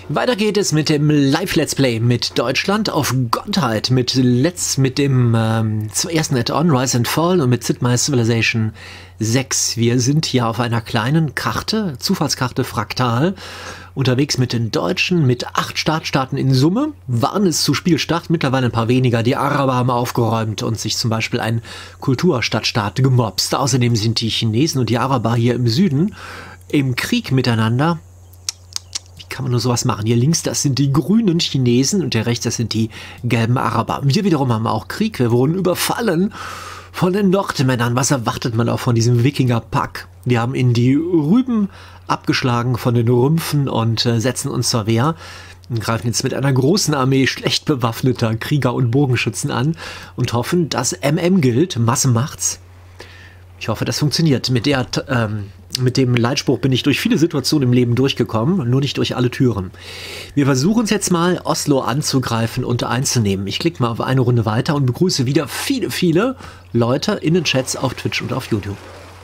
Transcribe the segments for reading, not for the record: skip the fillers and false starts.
Weiter geht es mit dem Live-Let's Play mit Deutschland auf Gottheit, mit dem ersten Add-on Rise and Fall und mit Sid Meier's Civilization 6. Wir sind hier auf einer kleinen Karte, Zufallskarte Fraktal, unterwegs mit den Deutschen, mit 8 Startstaaten in Summe. Waren es zu Spielstart, mittlerweile ein paar weniger. Die Araber haben aufgeräumt und sich zum Beispiel ein Kulturstadtstaat gemobst. Außerdem sind die Chinesen und die Araber hier im Süden im Krieg miteinander. Kann man nur sowas machen. Hier links, das sind die grünen Chinesen und der rechts, das sind die gelben Araber. Wir wiederum haben auch Krieg. Wir wurden überfallen von den Nordmännern. Was erwartet man auch von diesem Wikinger-Pack? Wir haben in die Rüben abgeschlagen von den Rümpfen und setzen uns zur Wehr und greifen jetzt mit einer großen Armee schlecht bewaffneter Krieger und Bogenschützen an und hoffen, dass MM gilt. Masse macht's. Ich hoffe, das funktioniert. Mit dem Leitspruch bin ich durch viele Situationen im Leben durchgekommen, nur nicht durch alle Türen. Wir versuchen es jetzt mal, Oslo anzugreifen und einzunehmen. Ich klicke mal auf eine Runde weiter und begrüße wieder viele, viele Leute in den Chats auf Twitch und auf YouTube.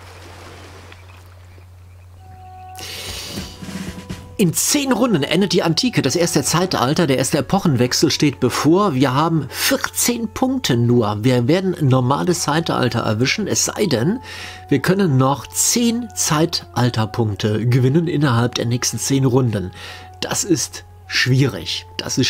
In 10 Runden endet die Antike, das erste Zeitalter, der erste Epochenwechsel steht bevor. Wir haben 14 Punkte nur. Wir werden ein normales Zeitalter erwischen, es sei denn, wir können noch 10 Zeitalterpunkte gewinnen innerhalb der nächsten 10 Runden. Das ist schwierig,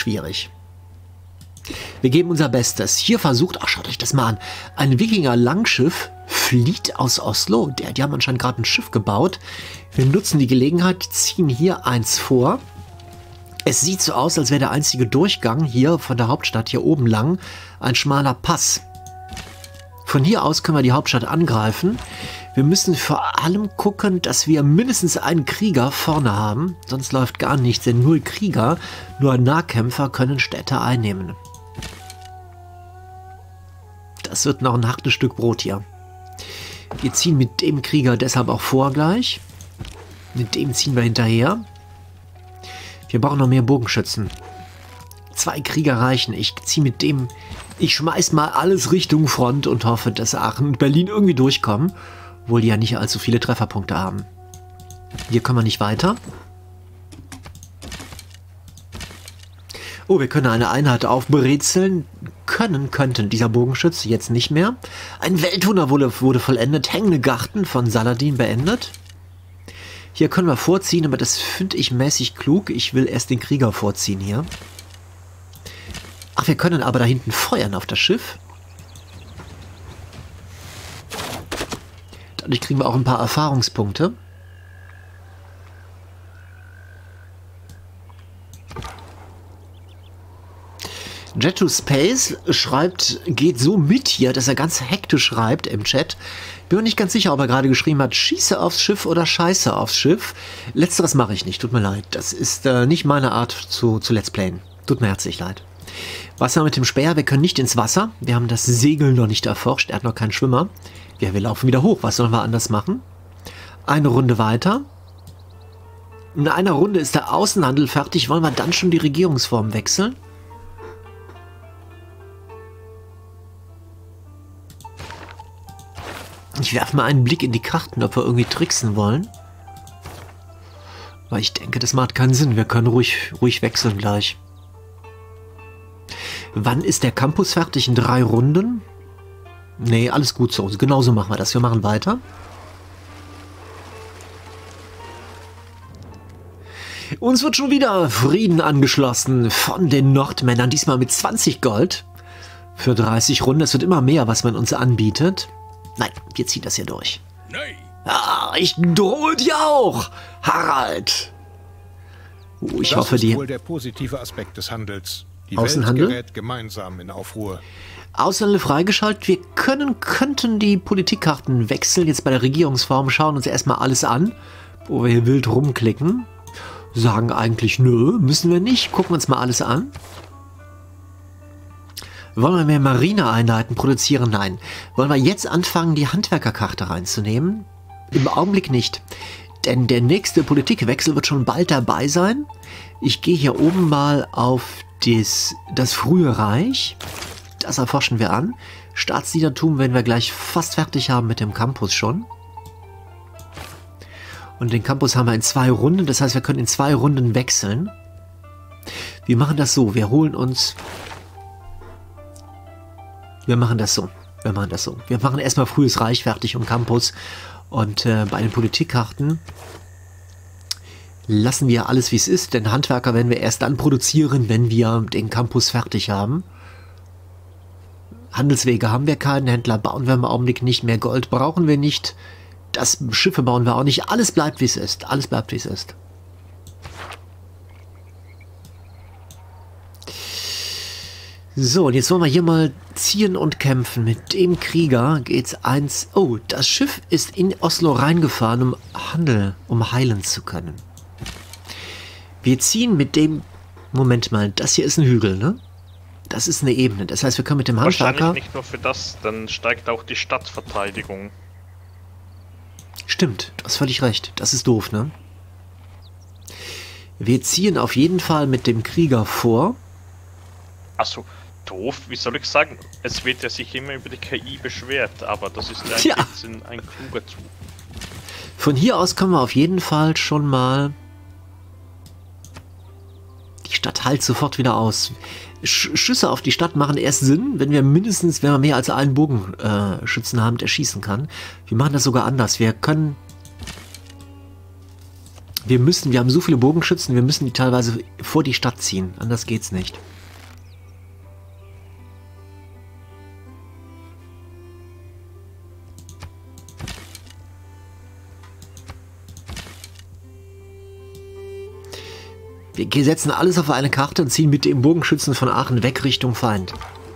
Wir geben unser Bestes. Hier versucht, ach schaut euch das mal an, ein Wikinger-Langschiff flieht aus Oslo. Die haben anscheinend gerade ein Schiff gebaut. Wir nutzen die Gelegenheit, ziehen hier eins vor. Es sieht so aus, als wäre der einzige Durchgang hier von der Hauptstadt hier oben lang ein schmaler Pass. Von hier aus können wir die Hauptstadt angreifen. Wir müssen vor allem gucken, dass wir mindestens einen Krieger vorne haben. Sonst läuft gar nichts, denn nur Krieger, nur Nahkämpfer können Städte einnehmen. Das wird noch ein hartes Stück Brot hier. Wir ziehen mit dem Krieger deshalb auch vor gleich. Mit dem ziehen wir hinterher. Wir brauchen noch mehr Bogenschützen. 2 Krieger reichen. Ich ziehe mit dem... Ich schmeiß mal alles Richtung Front und hoffe, dass Aachen und Berlin irgendwie durchkommen. Obwohl die ja nicht allzu viele Trefferpunkte haben. Hier kommen wir nicht weiter. Oh, wir können eine Einheit aufbrezeln. Könnten dieser Bogenschütze jetzt nicht mehr. Ein Weltwunder wurde vollendet. Hängende Garten von Saladin beendet. Hier können wir vorziehen, aber das finde ich mäßig klug. Ich will erst den Krieger vorziehen hier. Ach, wir können aber da hinten feuern auf das Schiff. Dadurch kriegen wir auch ein paar Erfahrungspunkte. Jet to Space schreibt, geht so mit hier, dass er ganz hektisch schreibt im Chat. Bin mir nicht ganz sicher, ob er gerade geschrieben hat, schieße aufs Schiff oder scheiße aufs Schiff. Letzteres mache ich nicht, tut mir leid. Das ist nicht meine Art zu Let's Playen. Tut mir herzlich leid. Was haben wir mit dem Speer? Wir können nicht ins Wasser. Wir haben das Segeln noch nicht erforscht. Er hat noch keinen Schwimmer. Ja, wir laufen wieder hoch. Was sollen wir anders machen? Eine Runde weiter. In einer Runde ist der Außenhandel fertig. Wollen wir dann schon die Regierungsform wechseln? Ich werfe mal einen Blick in die Karten, ob wir irgendwie tricksen wollen. Weil ich denke, das macht keinen Sinn. Wir können ruhig wechseln gleich. Wann ist der Campus fertig? In 3 Runden? Nee, alles gut so. Genauso machen wir das. Wir machen weiter. Uns wird schon wieder Frieden angeschlossen von den Nordmännern. Diesmal mit 20 Gold für 30 Runden. Es wird immer mehr, was man uns anbietet. Nein, wir ziehen das hier durch. Nein. Ah, ich drohe dir auch, Harald. Ich hoffe, die... Das ist wohl der positive Aspekt des Handels. Die Außenhandel? Welt gerät gemeinsam in Aufruhr. Außenhandel freigeschaltet. Wir könnten die Politikkarten wechseln. Jetzt bei der Regierungsform schauen uns erstmal alles an, wo wir hier wild rumklicken. Sagen eigentlich, nö, müssen wir nicht. Gucken uns mal alles an. Wollen wir mehr Marineeinheiten produzieren? Nein. Wollen wir jetzt anfangen, die Handwerkerkarte reinzunehmen? Im Augenblick nicht. Denn der nächste Politikwechsel wird schon bald dabei sein. Ich gehe hier oben mal auf das frühe Reich. Das erforschen wir an. Staatsliedertum werden wir gleich fast fertig haben mit dem Campus schon. Und den Campus haben wir in 2 Runden. Das heißt, wir können in 2 Runden wechseln. Wir machen das so. Wir holen uns... Wir machen das so. Wir machen erstmal frühes Reich fertig und Campus. Und bei den Politikkarten lassen wir alles, wie es ist. Denn Handwerker werden wir erst dann produzieren, wenn wir den Campus fertig haben. Handelswege haben wir keinen. Händler bauen wir im Augenblick nicht mehr. Gold brauchen wir nicht. Das Schiffe bauen wir auch nicht. Alles bleibt, wie es ist. Alles bleibt, wie es ist. So, und jetzt wollen wir hier mal ziehen und kämpfen. Mit dem Krieger geht's eins... Oh, das Schiff ist in Oslo reingefahren, um heilen zu können. Wir ziehen mit dem... Moment mal, das hier ist ein Hügel, ne? Das ist eine Ebene. Das heißt, wir können mit dem Handwerker... Wahrscheinlich nicht nur für das, dann steigt auch die Stadtverteidigung. Stimmt, du hast völlig recht. Das ist doof, ne? Wir ziehen auf jeden Fall mit dem Krieger vor. Achso, doof, wie soll ich sagen? Es wird ja sich immer über die KI beschwert, aber das ist ja ein kluger Zug. Von hier aus können wir auf jeden Fall schon mal... Die Stadt heilt sofort wieder aus. Schüsse auf die Stadt machen erst Sinn, wenn wir mehr als einen Bogenschützen haben, der schießen kann. Wir machen das sogar anders. Wir haben so viele Bogenschützen, wir müssen die teilweise vor die Stadt ziehen. Anders geht's nicht. Wir setzen alles auf eine Karte und ziehen mit dem Bogenschützen von Aachen weg Richtung Feind.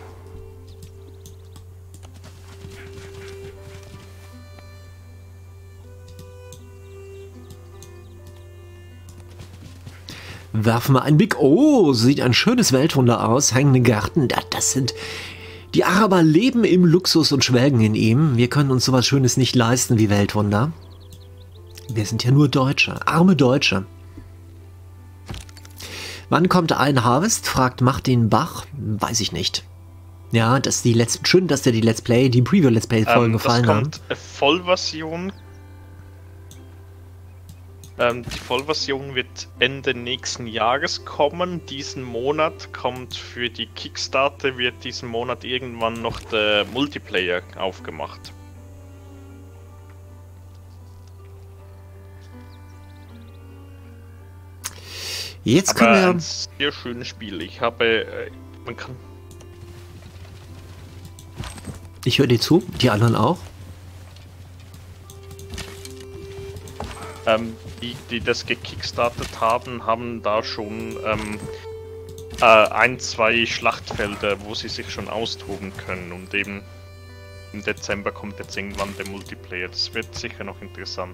Werfen wir einen Blick. Oh, sieht ein schönes Weltwunder aus. Hängende Gärten. Das sind... Die Araber leben im Luxus und schwelgen in ihm. Wir können uns sowas Schönes nicht leisten wie Weltwunder. Wir sind ja nur Deutsche. Arme Deutsche. Wann kommt ein Harvest? Fragt Martin Bach. Weiß ich nicht. Ja, das ist die letzten. Schön, dass dir die Preview Let's Play Folgen gefallen haben. Vollversion. Die Vollversion wird Ende nächsten Jahres kommen. Diesen Monat kommt für die Kickstarter, wird diesen Monat irgendwann noch der Multiplayer aufgemacht. Jetzt können wir... ein sehr schönes Spiel. Ich höre dir zu, die anderen auch. Die das gekickstartet haben, haben da schon zwei Schlachtfelder, wo sie sich schon austoben können. Und eben im Dezember kommt jetzt irgendwann der Multiplayer. Das wird sicher noch interessant.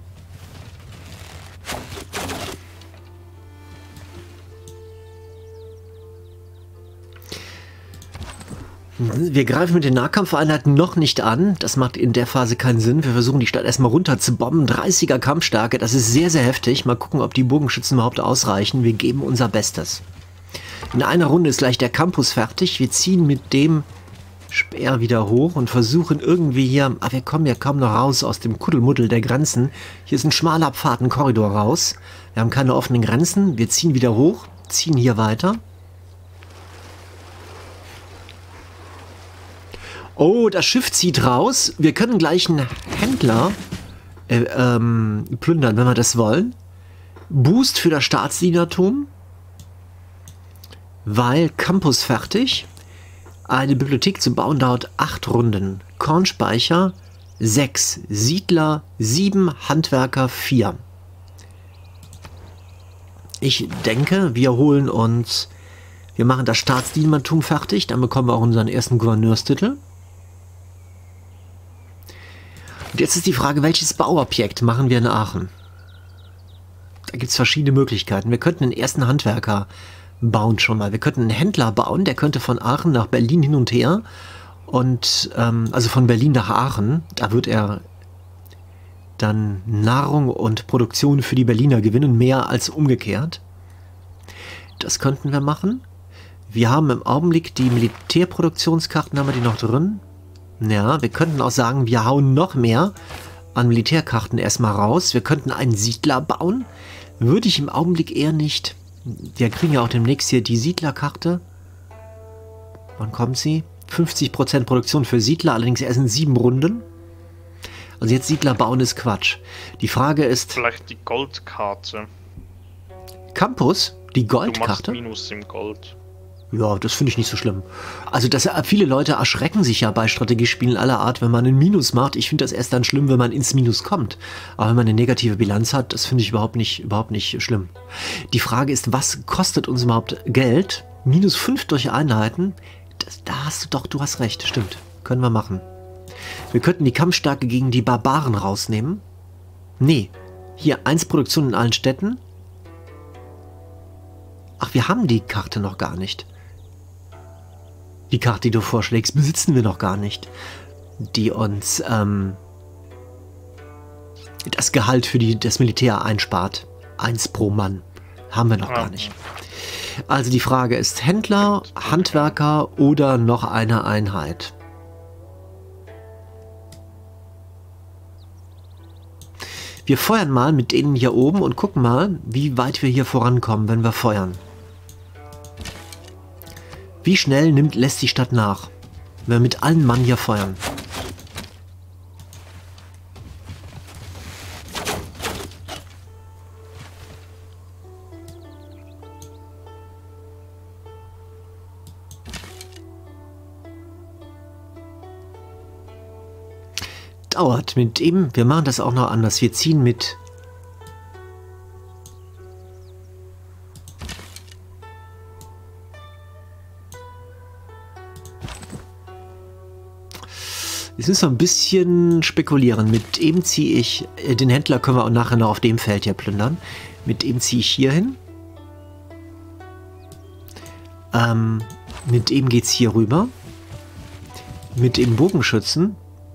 Wir greifen mit den Nahkampfeinheiten noch nicht an. Das macht in der Phase keinen Sinn. Wir versuchen die Stadt erstmal runter zu bomben. 30er Kampfstärke, das ist sehr, sehr heftig. Mal gucken, ob die Bogenschützen überhaupt ausreichen. Wir geben unser Bestes. In einer Runde ist gleich der Campus fertig. Wir ziehen mit dem Speer wieder hoch und versuchen irgendwie hier... wir kommen ja kaum noch raus aus dem Kuddelmuddel der Grenzen. Hier ist ein schmaler Pfad, ein Korridor raus. Wir haben keine offenen Grenzen. Wir ziehen wieder hoch, ziehen hier weiter. Oh, das Schiff zieht raus. Wir können gleich einen Händler plündern, wenn wir das wollen. Boost für das Staatsdienertum. Weil Campus fertig. Eine Bibliothek zu bauen dauert 8 Runden. Kornspeicher 6. Siedler 7. Handwerker 4. Ich denke, wir machen das Staatsdienertum fertig. Dann bekommen wir auch unseren ersten Gouverneurstitel. Und jetzt ist die Frage, welches Bauobjekt machen wir in Aachen? Da gibt es verschiedene Möglichkeiten. Wir könnten einen ersten Handwerker bauen schon mal. Wir könnten einen Händler bauen, der könnte von Aachen nach Berlin hin und her. Und also von Berlin nach Aachen, da wird er dann Nahrung und Produktion für die Berliner gewinnen, mehr als umgekehrt. Das könnten wir machen. Wir haben im Augenblick die Militärproduktionskarten, haben wir die noch drin? Ja, wir könnten auch sagen, wir hauen noch mehr an Militärkarten erstmal raus. Wir könnten einen Siedler bauen. Würde ich im Augenblick eher nicht Wir kriegen ja auch demnächst hier die Siedlerkarte. Wann kommt sie? 50% Produktion für Siedler, allerdings erst in 7 Runden. Also jetzt Siedler bauen ist Quatsch. Die Frage ist... Vielleicht die Goldkarte. Campus? Die Du machst Goldkarte? Minus im Gold. Ja, das finde ich nicht so schlimm. Also viele Leute erschrecken sich ja bei Strategiespielen aller Art, wenn man ein Minus macht. Ich finde das erst dann schlimm, wenn man ins Minus kommt. Aber wenn man eine negative Bilanz hat, das finde ich überhaupt nicht schlimm. Die Frage ist, was kostet uns überhaupt Geld? -5 durch Einheiten? Du hast recht, stimmt. Können wir machen. Wir könnten die Kampfstärke gegen die Barbaren rausnehmen. Nee, hier 1 Produktion in allen Städten. Ach, wir haben die Karte noch gar nicht. Die Karte, die du vorschlägst, besitzen wir noch gar nicht. Die uns das Gehalt für das Militär einspart. 1 pro Mann. Haben wir noch gar nicht. Also die Frage ist Händler, Handwerker oder noch eine Einheit. Wir feuern mal mit denen hier oben und gucken mal, wie weit wir hier vorankommen, wenn wir feuern. Wie schnell lässt die Stadt nach, wenn wir mit allen Mann hier feuern? Dauert mit ihm. Wir machen das auch noch anders. Wir ziehen mit. Jetzt müssen wir ein bisschen spekulieren. Mit ihm ziehe ich. Den Händler können wir auch nachher noch auf dem Feld hier plündern. Mit ihm ziehe ich hier hin. Mit ihm geht es hier rüber. Mit dem Bogenschützen.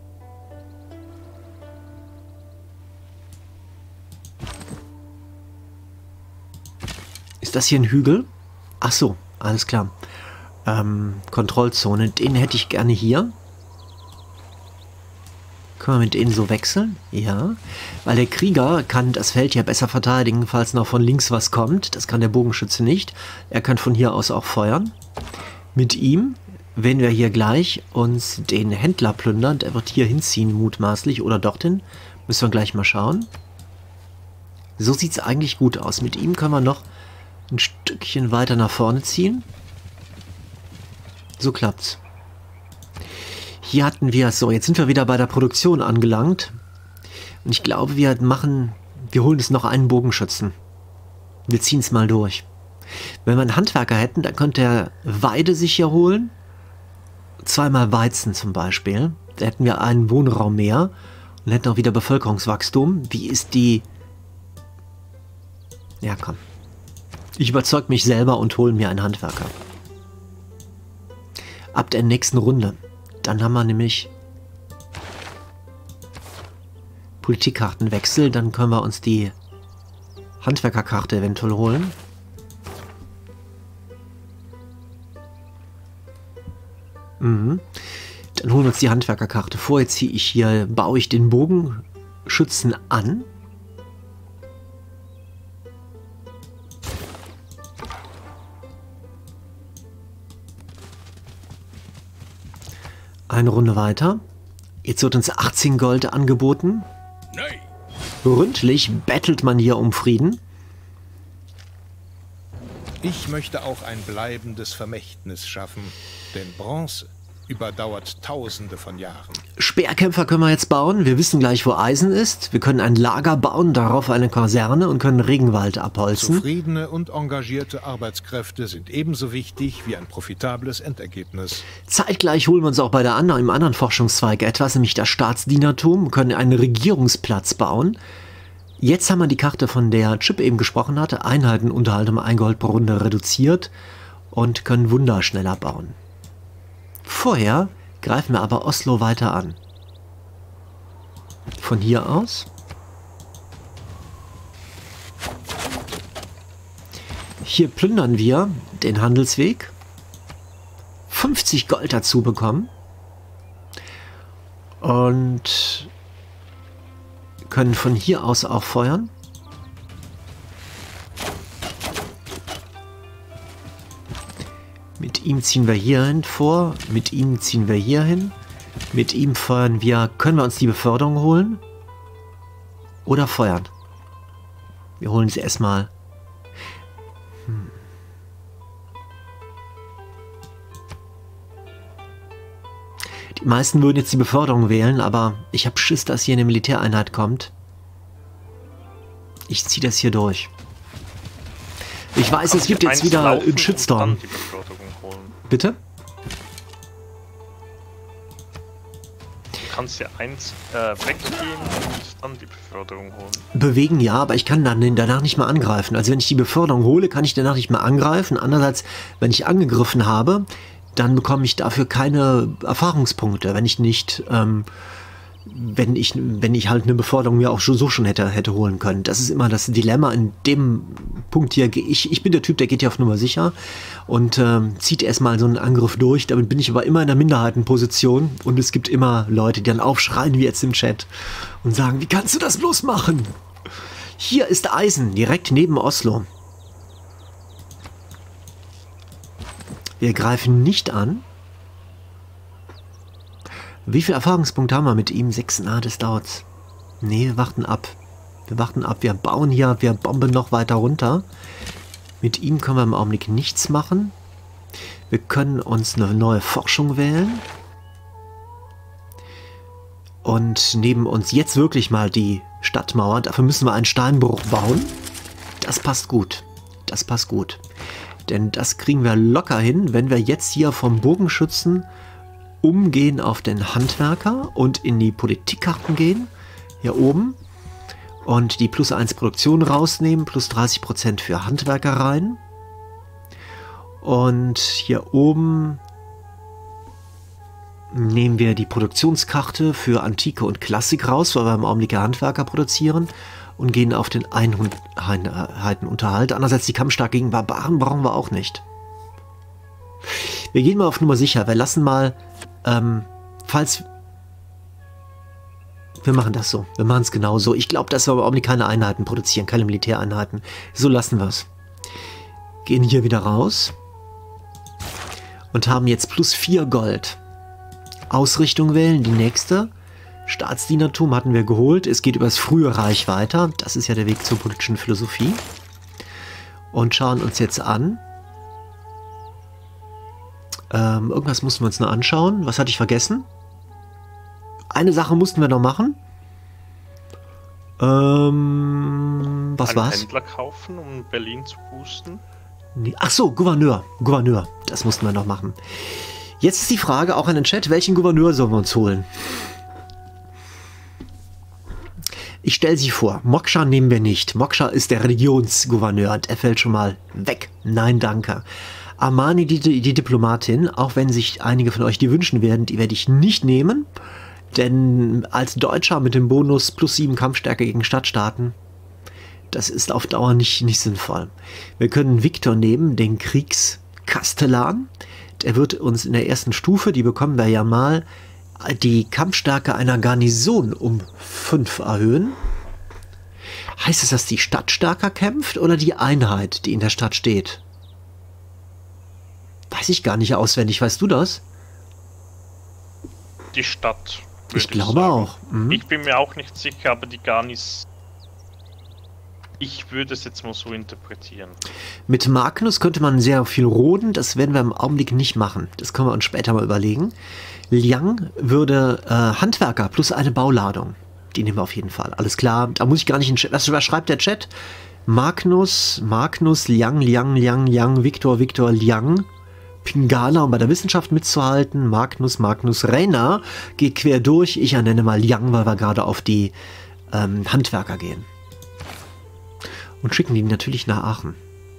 Ist das hier ein Hügel? Ach so, alles klar. Kontrollzone, den hätte ich gerne hier. Können wir mit denen so wechseln? Ja. Weil der Krieger kann das Feld ja besser verteidigen, falls noch von links was kommt. Das kann der Bogenschütze nicht. Er kann von hier aus auch feuern. Mit ihm werden wir hier gleich uns den Händler plündern. Der wird hier hinziehen, mutmaßlich. Oder dorthin. Müssen wir gleich mal schauen. So sieht es eigentlich gut aus. Mit ihm können wir noch ein Stückchen weiter nach vorne ziehen. So klappt's. Hier hatten wir es so. Jetzt sind wir wieder bei der Produktion angelangt. Und ich glaube, wir holen uns noch einen Bogenschützen. Wir ziehen es mal durch. Wenn wir einen Handwerker hätten, dann könnte er Weide sich hier holen. 2-mal Weizen zum Beispiel. Da hätten wir einen Wohnraum mehr und hätten auch wieder Bevölkerungswachstum. Wie ist die... Ja, komm. Ich überzeuge mich selber und hole mir einen Handwerker. Ab der nächsten Runde. Dann haben wir nämlich Politikkartenwechsel. Dann können wir uns die Handwerkerkarte eventuell holen. Dann holen wir uns die Handwerkerkarte. Vorher baue ich den Bogenschützen an. Eine Runde weiter. Jetzt wird uns 18 Gold angeboten. Ründlich bettelt man hier um Frieden. Ich möchte auch ein bleibendes Vermächtnis schaffen, denn Bronze überdauert Tausende von Jahren. Speerkämpfer können wir jetzt bauen. Wir wissen gleich, wo Eisen ist. Wir können ein Lager bauen, darauf eine Kaserne und können Regenwald abholzen. Zufriedene und engagierte Arbeitskräfte sind ebenso wichtig wie ein profitables Endergebnis. Zeitgleich holen wir uns auch im anderen Forschungszweig etwas, nämlich das Staatsdienertum, können einen Regierungsplatz bauen. Jetzt haben wir die Karte, von der Chip eben gesprochen hatte. Einheitenunterhalt um 1 Gold pro Runde reduziert und können Wunder schneller bauen. Vorher greifen wir aber Oslo weiter an. Von hier aus. Hier plündern wir den Handelsweg. 50 Gold dazu bekommen. Und können von hier aus auch feuern. Mit ihm ziehen wir hierhin vor. Mit ihm ziehen wir hier hin. Mit ihm feuern wir... Können wir uns die Beförderung holen? Oder feuern? Wir holen sie erstmal. Die meisten würden jetzt die Beförderung wählen, aber ich habe Schiss, dass hier eine Militäreinheit kommt. Ich ziehe das hier durch. Ich weiß, es gibt jetzt wieder einen Shitstorm. Bitte? Du kannst ja eins weggehen und dann die Beförderung holen. Bewegen ja, aber ich kann dann danach nicht mehr angreifen. Also wenn ich die Beförderung hole, kann ich danach nicht mehr angreifen. Andererseits, wenn ich angegriffen habe, dann bekomme ich dafür keine Erfahrungspunkte, wenn ich nicht, wenn ich halt eine Beförderung mir auch so schon hätte holen können. Das ist immer das Dilemma in dem Punkt hier. Ich bin der Typ, der geht hier auf Nummer sicher und zieht erstmal so einen Angriff durch. Damit bin ich aber immer in der Minderheitenposition und es gibt immer Leute, die dann aufschreien, wie jetzt im Chat, und sagen, wie kannst du das bloß machen? Hier ist Eisen, direkt neben Oslo. Wir greifen nicht an. Wie viele Erfahrungspunkte haben wir mit ihm? 6, das dauert's. Nee, wir warten ab. Wir warten ab. Wir bauen hier, wir bomben noch weiter runter. Mit ihm können wir im Augenblick nichts machen. Wir können uns eine neue Forschung wählen. Und neben uns jetzt wirklich mal die Stadtmauer. Dafür müssen wir einen Steinbruch bauen. Das passt gut. Das passt gut. Denn das kriegen wir locker hin, wenn wir jetzt hier vom Bogenschützen umgehen auf den Handwerker und in die Politikkarten gehen. Hier oben. Und die +1 Produktion rausnehmen. Plus 30% für Handwerkereien. Und hier oben nehmen wir die Produktionskarte für Antike und Klassik raus, weil wir im Augenblick Handwerker produzieren. Und gehen auf den Einheitenunterhalt. Andererseits die Kampfstark gegen Barbaren brauchen wir auch nicht. Wir gehen mal auf Nummer sicher. Wir lassen mal, falls... Wir machen das so. Wir machen es genau so. Ich glaube, dass wir aber auch keine Einheiten produzieren, keine Militäreinheiten. So lassen wir es. Gehen hier wieder raus. Und haben jetzt +4 Gold. Ausrichtung wählen, die nächste. Staatsdienertum hatten wir geholt. Es geht über das frühe Reich weiter. Das ist ja der Weg zur politischen Philosophie. Und schauen uns jetzt an. Irgendwas mussten wir uns noch anschauen. Was hatte ich vergessen? Eine Sache mussten wir noch machen. Was war's? Einen Händler kaufen, um Berlin zu boosten. Nee. Ach so, Gouverneur. Gouverneur. Das mussten wir noch machen. Jetzt ist die Frage auch an den Chat, welchen Gouverneur sollen wir uns holen? Ich stelle sie vor, Moksha nehmen wir nicht. Moksha ist der Religionsgouverneur und er fällt schon mal weg. Nein, danke. Amani, die Diplomatin, auch wenn sich einige von euch die wünschen werden, die werde ich nicht nehmen. Denn als Deutscher mit dem Bonus +7 Kampfstärke gegen Stadtstaaten, das ist auf Dauer nicht sinnvoll. Wir können Viktor nehmen, den Kriegskastellan. Der wird uns in der ersten Stufe, die bekommen wir ja mal, die Kampfstärke einer Garnison um 5 erhöhen. Heißt es, dass die Stadt stärker kämpft oder die Einheit, die in der Stadt steht? Weiß ich gar nicht auswendig. Weißt du das? Die Stadt. Ich glaube auch. Mhm. Ich bin mir auch nicht sicher, aber die Garnis... Ich würde es jetzt mal so interpretieren. Mit Magnus könnte man sehr viel roden. Das werden wir im Augenblick nicht machen. Das können wir uns später mal überlegen. Liang würde Handwerker plus eine Bauladung. Die nehmen wir auf jeden Fall. Alles klar. Da muss ich gar nicht in Chat. Was schreibt der Chat? Magnus, Liang, Viktor, Liang. Pingala, um bei der Wissenschaft mitzuhalten. Magnus, Rainer geht quer durch. Ich ernenne mal Liang, weil wir gerade auf die Handwerker gehen. Und schicken die natürlich nach Aachen.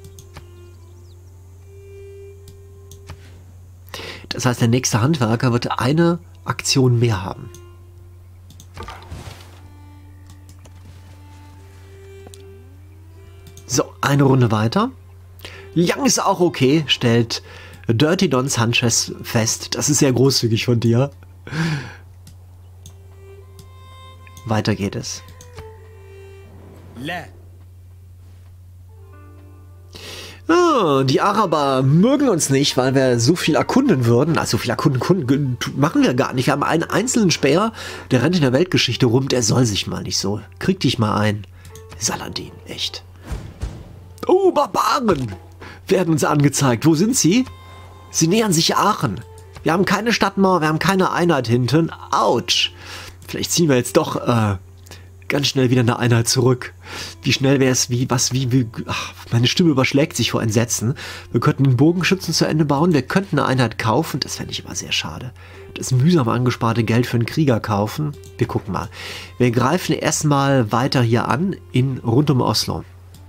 Das heißt, der nächste Handwerker wird eine Aktion mehr haben. So, eine Runde weiter. Liang ist auch okay, stellt Dirty Don Sanchez fest. Das ist sehr großzügig von dir. Weiter geht es. Die Araber mögen uns nicht, weil wir so viel erkunden würden. Also so viel erkunden machen wir gar nicht. Wir haben einen einzelnen Späher, der rennt in der Weltgeschichte rum. Der soll sich mal nicht so. Krieg dich mal ein. Saladin, echt. Oh, Barbaren werden uns angezeigt. Wo sind sie? Sie nähern sich Aachen. Wir haben keine Stadtmauer, wir haben keine Einheit hinten. Autsch. Vielleicht ziehen wir jetzt doch ganz schnell wieder eine Einheit zurück. Wie schnell wäre es, ach, meine Stimme überschlägt sich vor Entsetzen. Wir könnten den Bogenschützen zu Ende bauen, wir könnten eine Einheit kaufen, das fände ich immer sehr schade. Das mühsam angesparte Geld für einen Krieger kaufen. Wir gucken mal. Wir greifen erstmal weiter hier an, rund um Oslo.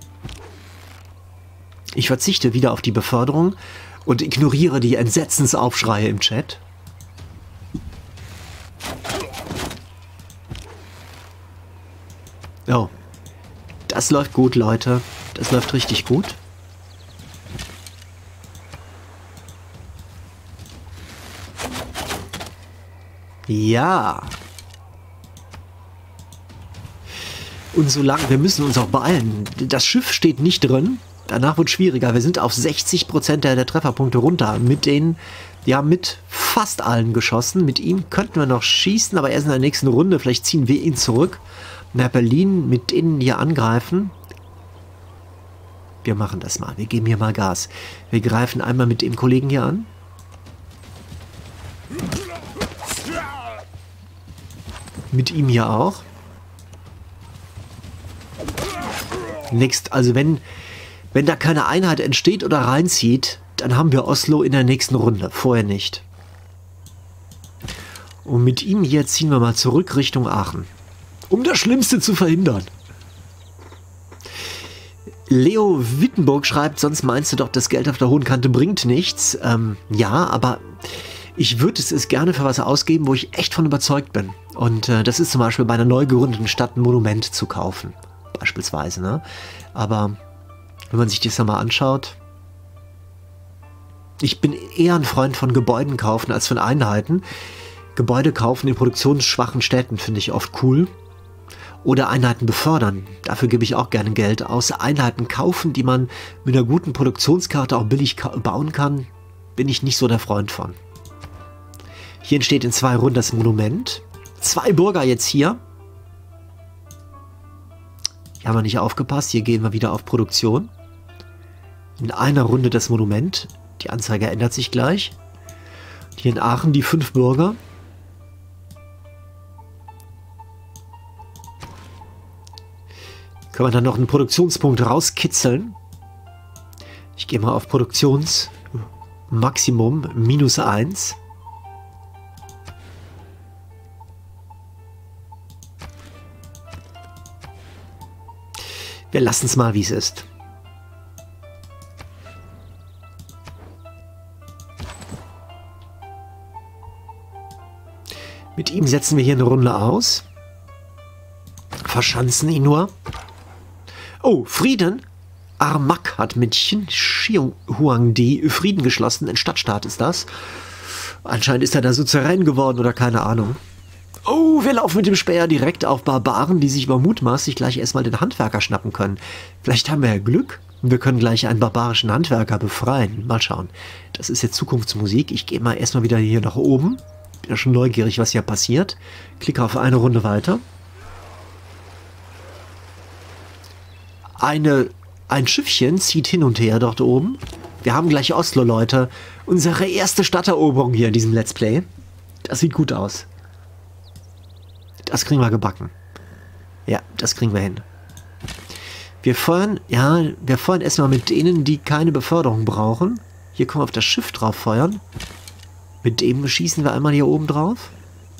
Ich verzichte wieder auf die Beförderung und ignoriere die Entsetzensaufschreie im Chat. Oh, das läuft gut, Leute. Das läuft richtig gut. Ja. Und solange, wir müssen uns auch beeilen. Das Schiff steht nicht drin. Danach wird es schwieriger. Wir sind auf 60% der Trefferpunkte runter. Mit fast allen geschossen. Mit ihm könnten wir noch schießen, aber erst in der nächsten Runde. Vielleicht ziehen wir ihn zurück. Nach Berlin mit denen hier angreifen. Wir machen das mal. Wir geben hier mal Gas. Wir greifen einmal mit dem Kollegen hier an. Mit ihm hier auch. Also wenn da keine Einheit entsteht oder reinzieht, dann haben wir Oslo in der nächsten Runde. Vorher nicht. Und mit ihm hier ziehen wir mal zurück Richtung Aachen. Um das Schlimmste zu verhindern. Leo Wittenburg schreibt, sonst meinst du doch, das Geld auf der hohen Kante bringt nichts. Ja, aber ich würde es gerne für was ausgeben, wo ich echt von überzeugt bin. Und das ist zum Beispiel bei einer neu gegründeten Stadt ein Monument zu kaufen. Beispielsweise, ne? Aber wenn man sich das mal anschaut, ich bin eher ein Freund von Gebäuden kaufen als von Einheiten. Gebäude kaufen in produktionsschwachen Städten finde ich oft cool. Oder Einheiten befördern. Dafür gebe ich auch gerne Geld aus. Einheiten kaufen, die man mit einer guten Produktionskarte auch billig bauen kann, bin ich nicht so der Freund von. Hier entsteht in 2 Runden das Monument. 2 Bürger jetzt hier. Hier haben wir nicht aufgepasst. Hier gehen wir wieder auf Produktion. In einer Runde das Monument. Die Anzeige ändert sich gleich. Hier in Aachen die 5 Bürger. Können wir dann noch einen Produktionspunkt rauskitzeln. Ich gehe mal auf Produktionsmaximum -1. Wir lassen es mal, wie es ist. Mit ihm setzen wir hier eine Runde aus. Verschanzen ihn nur. Oh, Frieden. Armak hat mit Xinhuangdi Frieden geschlossen. Ein Stadtstaat ist das. Anscheinend ist er da Suzerän geworden oder keine Ahnung. Oh, wir laufen mit dem Speer direkt auf Barbaren, die sich über mutmaßlich gleich erstmal den Handwerker schnappen können. Vielleicht haben wir ja Glück und wir können gleich einen barbarischen Handwerker befreien. Mal schauen. Das ist jetzt Zukunftsmusik. Ich gehe mal erstmal wieder hier nach oben. Bin ja schon neugierig, was hier passiert. Klicke auf eine Runde weiter. Ein Schiffchen zieht hin und her dort oben. Wir haben gleich Oslo, Leute. Unsere erste Stadteroberung hier in diesem Let's Play. Das sieht gut aus. Das kriegen wir gebacken. Ja, das kriegen wir hin. Wir feuern erstmal mit denen, die keine Beförderung brauchen. Hier können wir auf das Schiff drauf feuern. Mit dem schießen wir einmal hier oben drauf.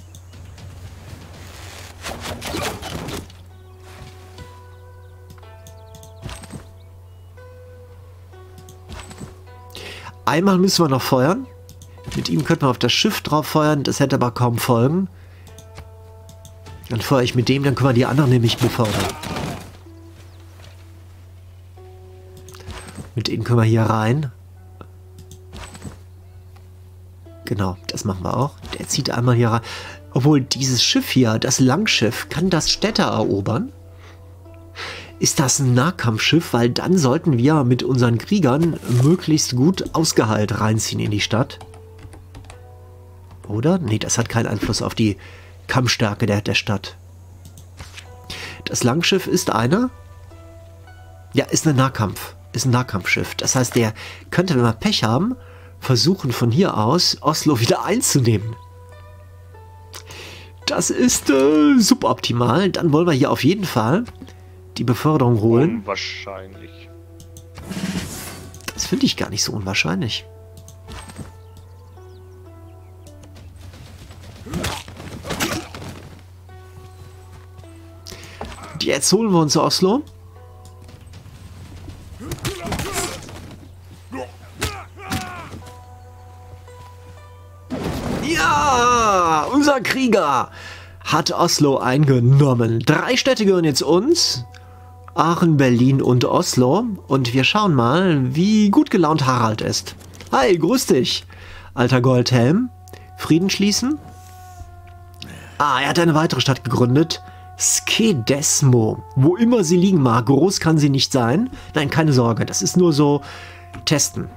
Einmal müssen wir noch feuern. Mit ihm könnten wir auf das Schiff drauf feuern. Das hätte aber kaum Folgen. Dann feuere ich mit dem, dann können wir die anderen nämlich befördern. Mit denen können wir hier rein. Genau, das machen wir auch. Der zieht einmal hier rein. Obwohl dieses Schiff hier, das Langschiff, kann das Städte erobern. ist das ein Nahkampfschiff, weil dann sollten wir mit unseren Kriegern möglichst gut ausgeheilt reinziehen in die Stadt. Oder? Nee, das hat keinen Einfluss auf die Kampfstärke der Stadt. Das Langschiff ist einer? Ja, ist ein Nahkampf. Ist ein Nahkampfschiff. Das heißt, der könnte, wenn wir Pech haben, versuchen von hier aus Oslo wieder einzunehmen. Das ist suboptimal. Dann wollen wir hier auf jeden Fall die Beförderung holen. Unwahrscheinlich. Das finde ich gar nicht so unwahrscheinlich. Jetzt holen wir uns Oslo. Ja, unser Krieger hat Oslo eingenommen. 3 Städte gehören jetzt uns. Aachen, Berlin und Oslo. Und wir schauen mal, wie gut gelaunt Harald ist. Hi, grüß dich, alter Goldhelm. Frieden schließen? Ah, er hat eine weitere Stadt gegründet. Skedesmo. Wo immer sie liegen mag. Groß kann sie nicht sein. Nein, keine Sorge. Das ist nur so testen.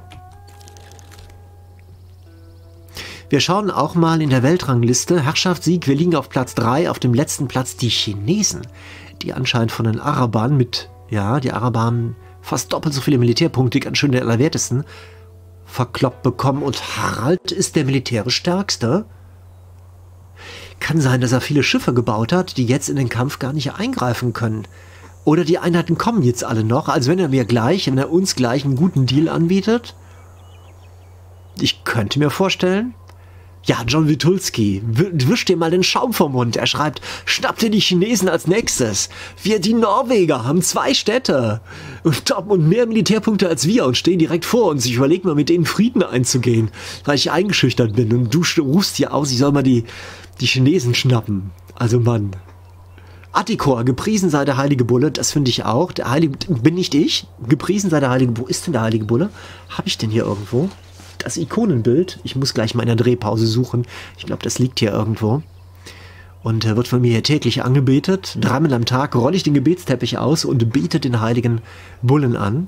Wir schauen auch mal in der Weltrangliste. Herrschaftssieg, wir liegen auf Platz 3. Auf dem letzten Platz die Chinesen. Die anscheinend von den Arabern mit, ja, die Araber haben fast doppelt so viele Militärpunkte, ganz schön der allerwertesten, verkloppt bekommen. Und Harald ist der militärisch stärkste. Kann sein, dass er viele Schiffe gebaut hat, die jetzt in den Kampf gar nicht eingreifen können. Oder die Einheiten kommen jetzt alle noch. Also wenn er uns gleich einen guten Deal anbietet. Ich könnte mir vorstellen. Ja, John Witulski, wisch dir mal den Schaum vom Mund. Er schreibt, schnapp dir die Chinesen als nächstes. Die Norweger haben 2 Städte und mehr Militärpunkte als wir und stehen direkt vor uns. Ich überlege mal, mit denen Frieden einzugehen, weil ich eingeschüchtert bin. Und du rufst hier aus, ich soll mal die Chinesen schnappen. Also Mann. Attikor, gepriesen sei der heilige Bulle, das finde ich auch. Der heilige, bin nicht ich. Gepriesen sei der heilige Bulle. Wo ist denn der heilige Bulle? Habe ich den hier irgendwo? Das Ikonenbild. Ich muss gleich mal in der Drehpause suchen. Ich glaube, das liegt hier irgendwo. Und wird von mir hier täglich angebetet. 3-mal am Tag rolle ich den Gebetsteppich aus und bete den heiligen Bullen an.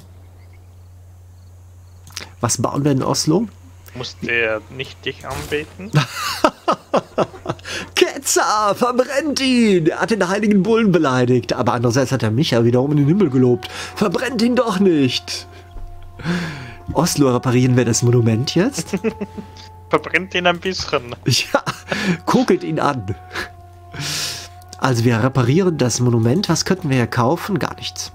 Was bauen wir in Oslo? Muss der nicht dich anbeten? Ketzer, verbrennt ihn! Er hat den heiligen Bullen beleidigt. Aber andererseits hat er mich ja wiederum in den Himmel gelobt. Verbrennt ihn doch nicht! Oslo, reparieren wir das Monument jetzt? Verbrennt ihn ein bisschen. Ja, gucket ihn an. Also wir reparieren das Monument. Was könnten wir hier kaufen? Gar nichts.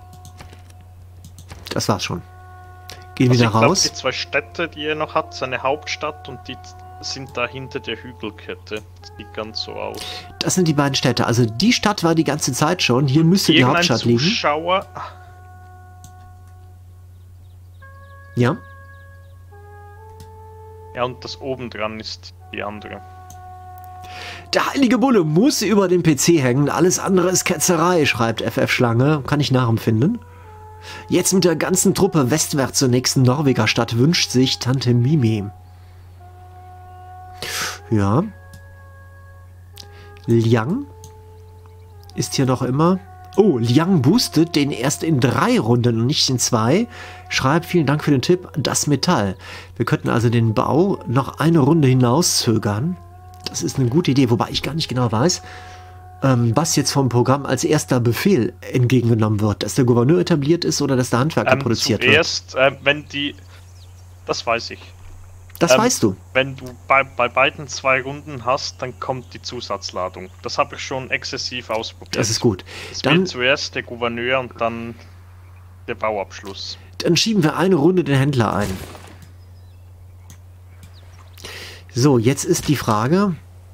Das war's schon. Gehen wieder raus. Die 2 Städte, die er noch hat, seine Hauptstadt und die sind da hinter der Hügelkette. Das sieht ganz so aus. Das sind die beiden Städte. Also die Stadt war die ganze Zeit schon. Hier müsste die Hauptstadt liegen. Zuschauer. Ja. Ja, und das oben dran ist die andere. Der heilige Bulle muss über den PC hängen. Alles andere ist Ketzerei, schreibt FF Schlange. Kann ich nachempfinden. Jetzt mit der ganzen Truppe westwärts zur nächsten Norweger Stadt wünscht sich Tante Mimi. Ja. Liang ist hier noch immer. Oh, Liang boostet den erst in 3 Runden und nicht in 2. Schreibt, vielen Dank für den Tipp, das Metall. Wir könnten also den Bau noch eine Runde hinauszögern. Das ist eine gute Idee, wobei ich gar nicht genau weiß, was jetzt vom Programm als erster Befehl entgegengenommen wird. Dass der Gouverneur etabliert ist oder dass der Handwerker produziert wird. Zuerst, wenn die... Das weiß ich. Das weißt du. Wenn du bei beiden 2 Runden hast, dann kommt die Zusatzladung. Das habe ich schon exzessiv ausprobiert. Das ist gut. Es Dann wird zuerst der Gouverneur und dann der Bauabschluss. Dann schieben wir eine Runde den Händler ein. So, jetzt ist die Frage.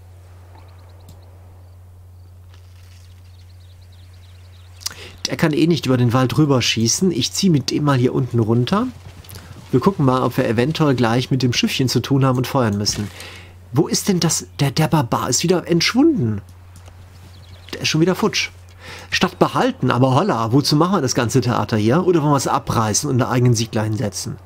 Der kann eh nicht über den Wald rüber schießen. Ich ziehe mit dem mal hier unten runter. Wir gucken mal, ob wir eventuell gleich mit dem Schiffchen zu tun haben und feuern müssen. Wo ist denn das? Der Barbar ist wieder entschwunden. Der ist schon wieder futsch. Statt behalten, aber holla, wozu machen wir das ganze Theater hier? Oder wollen wir es abreißen und einen eigenen Siegler hinsetzen?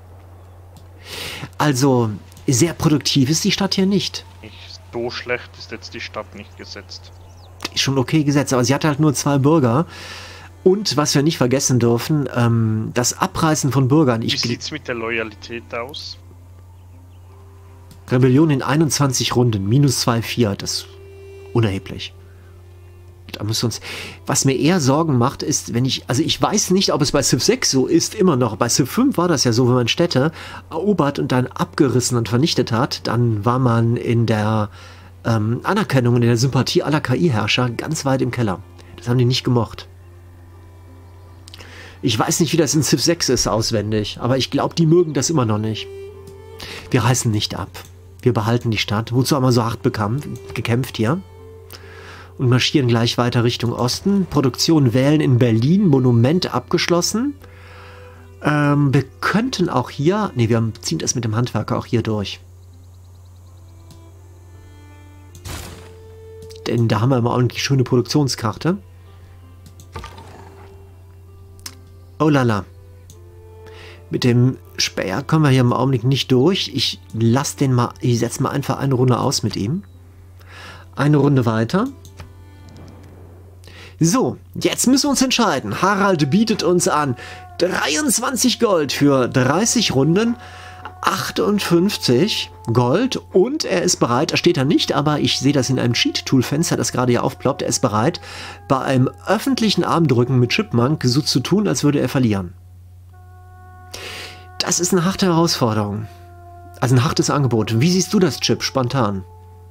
Also, sehr produktiv ist die Stadt hier nicht. Nicht so schlecht ist jetzt die Stadt nicht gesetzt. Die ist schon okay gesetzt, aber sie hat halt nur 2 Bürger. Und was wir nicht vergessen dürfen, das Abreißen von Bürgern. Wie sieht es mit der Loyalität aus? Rebellion in 21 Runden, minus 2,4, das ist unerheblich. Da müssen wir uns, was mir eher Sorgen macht, ist, wenn ich weiß nicht, ob es bei Civ 6 so ist, immer noch. Bei Civ 5 war das ja so, wenn man Städte erobert und dann abgerissen und vernichtet hat, dann war man in der Anerkennung, in der Sympathie aller KI-Herrscher ganz weit im Keller. Das haben die nicht gemocht. Ich weiß nicht, wie das in Civ 6 ist auswendig, aber ich glaube, die mögen das immer noch nicht. Wir reißen nicht ab. Wir behalten die Stadt. Wozu haben wir so hart gekämpft hier? Und marschieren gleich weiter Richtung Osten. Produktion wählen in Berlin. Monument abgeschlossen. Wir könnten auch hier... Ne, wir ziehen das mit dem Handwerker auch hier durch. Denn da haben wir immer auch eine schöne Produktionskarte. Oh lala. Mit dem Späher kommen wir hier im Augenblick nicht durch. Ich setze mal einfach eine Runde aus mit ihm. Eine Runde weiter. So, jetzt müssen wir uns entscheiden. Harald bietet uns an 23 Gold für 30 Runden, 58 Gold und er ist bereit, da steht er nicht, aber ich sehe das in einem Cheat-Tool-Fenster, das gerade hier aufploppt, er ist bereit, bei einem öffentlichen Armdrücken mit Chipmunk so zu tun, als würde er verlieren. Das ist eine harte Herausforderung. Also ein hartes Angebot. Wie siehst du das, Chip, spontan?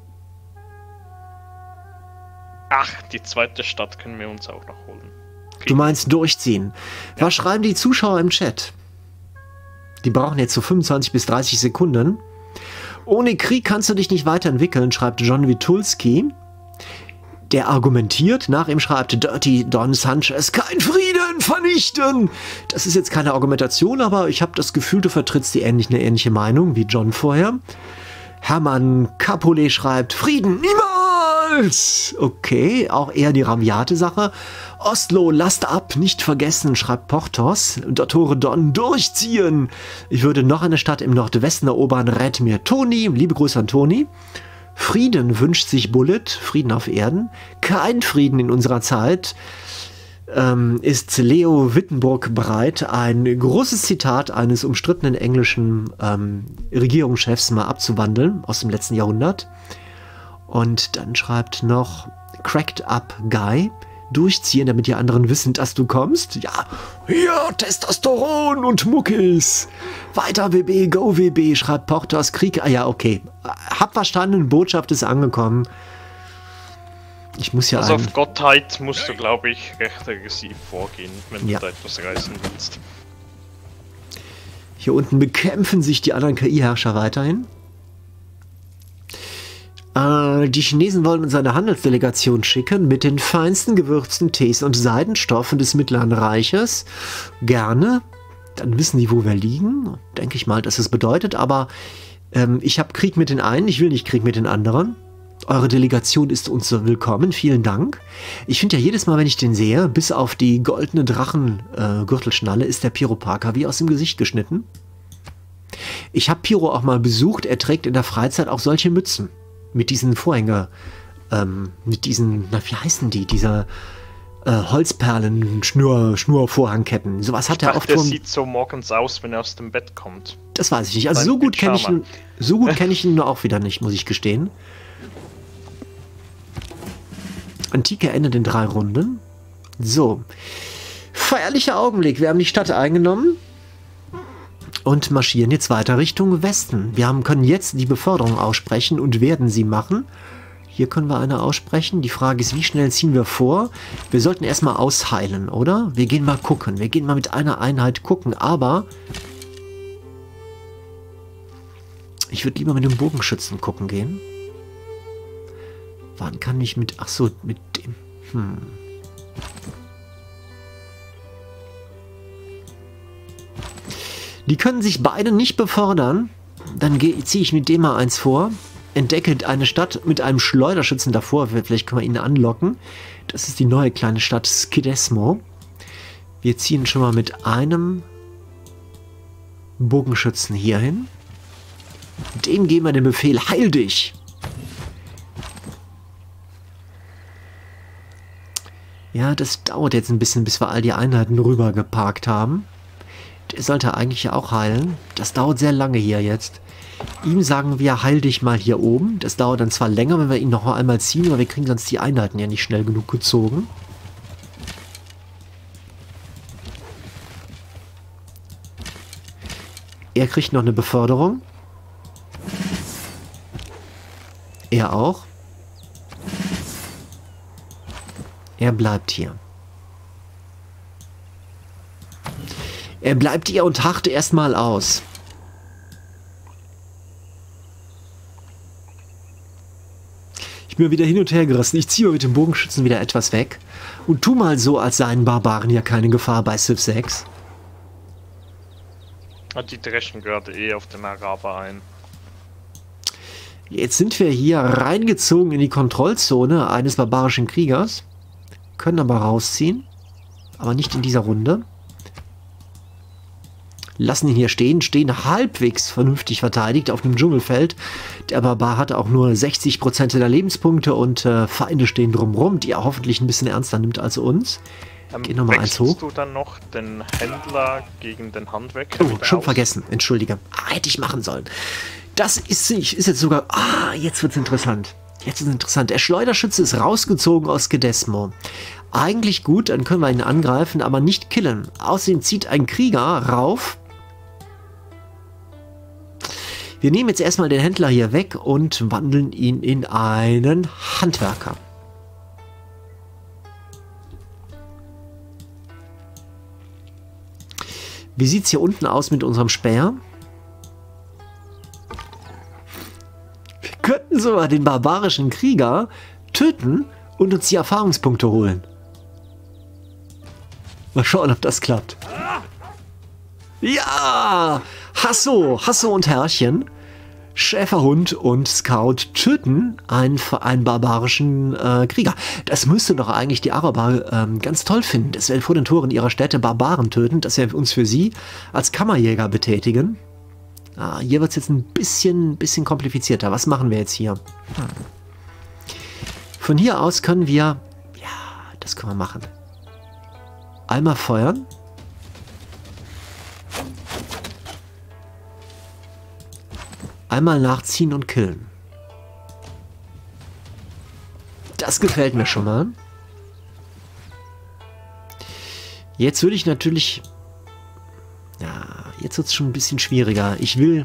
Ach, die zweite Stadt können wir uns auch noch holen. Du meinst durchziehen. Ja. Was schreiben die Zuschauer im Chat? Die brauchen jetzt so 25 bis 30 Sekunden. Ohne Krieg kannst du dich nicht weiterentwickeln, schreibt John Witulski. Der argumentiert, nach ihm schreibt Dirty Don Sanchez, kein Frieden, vernichten! Das ist jetzt keine Argumentation, aber ich habe das Gefühl, du vertrittst eine ähnliche Meinung wie John vorher. Hermann Capulet schreibt, Frieden, niemals! Okay, auch eher die rabiate Sache. Oslo, lasst ab, nicht vergessen, schreibt Porthos. Dottore Don, durchziehen! Ich würde noch eine Stadt im Nordwesten erobern, rät mir Toni, liebe Grüße an Toni. Frieden wünscht sich Bullet, Frieden auf Erden. Kein Frieden in unserer Zeit. Ist Leo Wittenburg bereit, ein großes Zitat eines umstrittenen englischen Regierungschefs mal abzuwandeln aus dem letzten Jahrhundert. Und dann schreibt noch Cracked Up Guy, durchziehen, damit die anderen wissen, dass du kommst. Ja, Testosteron und Muckis. Weiter WB, go WB, schreibt Portos, Krieg. Ah ja, okay. Hab verstanden, Botschaft ist angekommen. Ich muss ja... Also auf Gottheit musst du, glaube ich, recht aggressiv vorgehen, wenn du da etwas reißen willst. Hier unten bekämpfen sich die anderen KI-Herrscher weiterhin. Die Chinesen wollen uns eine Handelsdelegation schicken mit den feinsten gewürzten Tees und Seidenstoffen des Mittleren Reiches. Gerne. Dann wissen die, wo wir liegen. Denke ich mal, dass es bedeutet. Aber ich habe Krieg mit den einen, ich will nicht Krieg mit den anderen. Eure Delegation ist uns so willkommen. Vielen Dank. Ich finde ja jedes Mal, wenn ich den sehe, bis auf die goldene Drachen-Gürtelschnalle, ist der Piro Parker wie aus dem Gesicht geschnitten. Ich habe Piro auch mal besucht. Er trägt in der Freizeit auch solche Mützen. Mit diesen Vorhänge, mit diesen, wie heißen die, dieser Holzperlen, Schnurvorhangketten. Sowas hat er oft. Der sieht so morgens aus, wenn er aus dem Bett kommt. Das weiß ich nicht. Also so gut kenne ich ihn nur auch wieder nicht, muss ich gestehen. Antike endet in 3 Runden. So. Feierlicher Augenblick. Wir haben die Stadt eingenommen. Und marschieren jetzt weiter Richtung Westen. Wir können jetzt die Beförderung aussprechen und werden sie machen. Hier können wir eine aussprechen. Die Frage ist, wie schnell ziehen wir vor? Wir sollten erstmal ausheilen, oder? Wir gehen mal gucken. Wir gehen mal mit einer Einheit gucken. Aber ich würde lieber mit dem Bogenschützen gucken gehen. Wann kann ich mit... Ach so, mit dem... Die können sich beide nicht befördern. Dann ziehe ich mit dem mal eins vor. Entdecke eine Stadt mit einem Schleuderschützen davor. Vielleicht können wir ihn anlocken. Das ist die neue kleine Stadt Skidesmo. Wir ziehen schon mal mit einem Bogenschützen hier hin. Dem geben wir den Befehl, heil dich. Ja, das dauert jetzt ein bisschen, bis wir all die Einheiten rüber geparkt haben. Der sollte eigentlich ja auch heilen. Das dauert sehr lange hier jetzt. Ihm sagen wir, heil dich mal hier oben. Das dauert dann zwar länger, wenn wir ihn noch einmal ziehen, aber wir kriegen sonst die Einheiten ja nicht schnell genug gezogen. Er kriegt noch eine Beförderung. Er auch. Er bleibt hier. Er bleibt hier und harrt erstmal aus. Ich bin wieder hin und her gerissen. Ich ziehe mit dem Bogenschützen wieder etwas weg. Und tu mal so, als seien Barbaren ja keine Gefahr bei Civ 6. Die dreschen gerade auf den Araber ein. Jetzt sind wir hier reingezogen in die Kontrollzone eines barbarischen Kriegers. Können aber rausziehen. Aber nicht in dieser Runde. Lassen ihn hier stehen. Stehen halbwegs vernünftig verteidigt auf dem Dschungelfeld. Der Barbar hat auch nur 60% der Lebenspunkte und Feinde stehen drumherum, die er hoffentlich ein bisschen ernster nimmt als uns. Geh nochmal eins hoch. Du dann noch den Händler gegen den Handwerker? Oh, schon vergessen. Entschuldige. Hätte ich machen sollen. Das ist jetzt sogar... jetzt wird's interessant. Jetzt ist es interessant. Der Schleuderschütze ist rausgezogen aus Gedesmo. Eigentlich gut, dann können wir ihn angreifen, aber nicht killen. Außerdem zieht ein Krieger rauf. Wir nehmen jetzt erstmal den Händler hier weg und wandeln ihn in einen Handwerker. Wie sieht es hier unten aus mit unserem Späher? Wir könnten sogar den barbarischen Krieger töten und uns die Erfahrungspunkte holen. Mal schauen, ob das klappt. Ja! Hasso und Herrchen, Schäferhund und Scout töten einen barbarischen Krieger. Das müsste doch eigentlich die Araber ganz toll finden, dass wir vor den Toren ihrer Städte Barbaren töten, dass wir uns für sie als Kammerjäger betätigen. Hier wird es jetzt ein bisschen komplizierter. Was machen wir jetzt hier? Von hier aus können wir... Ja, das können wir machen. Einmal feuern. Einmal nachziehen und killen. Das gefällt mir schon mal. Jetzt würde ich natürlich... Ja, jetzt wird es schon ein bisschen schwieriger. Ich will...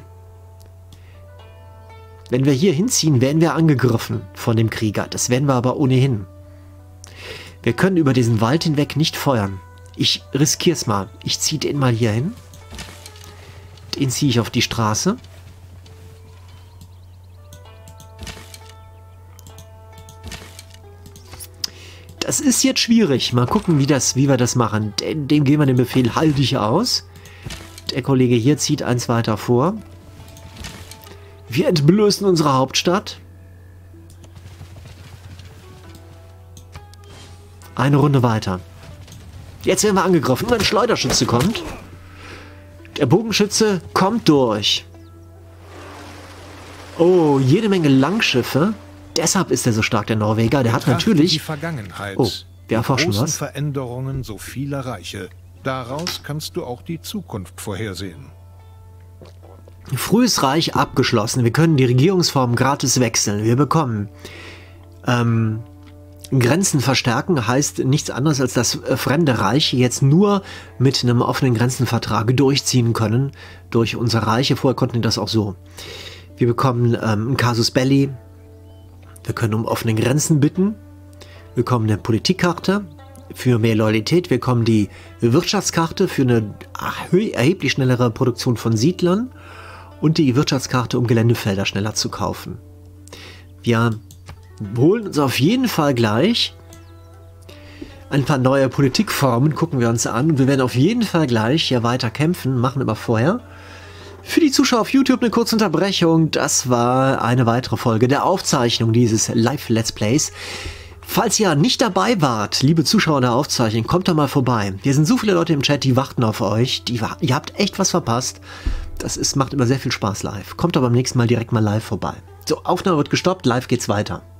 Wenn wir hier hinziehen, werden wir angegriffen von dem Krieger. Das werden wir aber ohnehin. Wir können über diesen Wald hinweg nicht feuern. Ich riskiere es mal. Ich ziehe den mal hier hin. Den ziehe ich auf die Straße. Das ist jetzt schwierig. Mal gucken, wie wir das machen. Dem geben wir den Befehl, halt dich aus. Der Kollege hier zieht eins weiter vor. Wir entblößen unsere Hauptstadt. Eine Runde weiter. Jetzt werden wir angegriffen. Nur ein Schleuderschütze kommt. Der Bogenschütze kommt durch. Oh, jede Menge Langschiffe. Deshalb ist er so stark, der Norweger. Der hat natürlich... Die Vergangenheit. Oh, wir erforschen großen was. Veränderungen so vieler Reiche. Daraus kannst du auch die Zukunft vorhersehen. Frühes Reich abgeschlossen. Wir können die Regierungsform gratis wechseln. Wir bekommen Grenzen verstärken. Heißt nichts anderes, als dass fremde Reiche jetzt nur mit einem offenen Grenzenvertrag durchziehen können durch unsere Reiche. Vorher konnten die das auch so. Wir bekommen ein Casus Belli. Wir können um offene Grenzen bitten. Wir bekommen eine Politikkarte für mehr Loyalität. Wir bekommen die Wirtschaftskarte für eine erheblich schnellere Produktion von Siedlern und die Wirtschaftskarte, um Geländefelder schneller zu kaufen. Wir holen uns auf jeden Fall gleich ein paar neue Politikformen, gucken wir uns an. Und wir werden auf jeden Fall gleich hier weiter kämpfen, machen aber vorher für die Zuschauer auf YouTube eine kurze Unterbrechung. Das war eine weitere Folge der Aufzeichnung dieses Live-Let's Plays. Falls ihr nicht dabei wart, liebe Zuschauer der Aufzeichnung, kommt doch mal vorbei. Hier sind so viele Leute im Chat, die warten auf euch. Ihr habt echt was verpasst. Macht immer sehr viel Spaß live. Kommt aber beim nächsten Mal direkt mal live vorbei. So, Aufnahme wird gestoppt, live geht's weiter.